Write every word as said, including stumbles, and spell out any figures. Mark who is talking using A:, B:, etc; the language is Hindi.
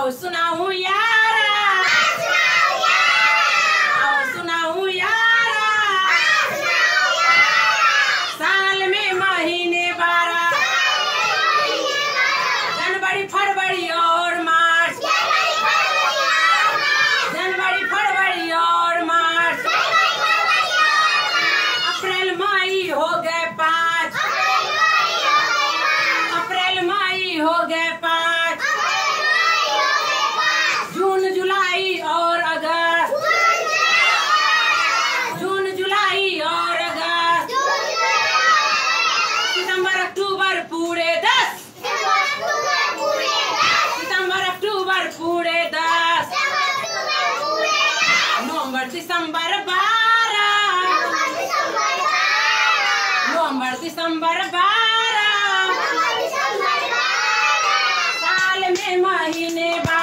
A: आओ सुनाऊं यारा, आओ सुनाऊं यारा, साल में महीने बारह, जनवरी फरवरी और मार्च, जनवरी फरवरी और मार्च, अप्रैल मई हो गए पाँच, अप्रैल मई हो गए पाँच, जून जुलाई और अगस्त, जून जुलाई और अगस्त, सितंबर अक्टूबर पूरे दस, सितंबर अक्टूबर पूरे दस, नवंबर दिसंबर बारह, नवंबर दिसंबर बारह, साल में महीने बारह।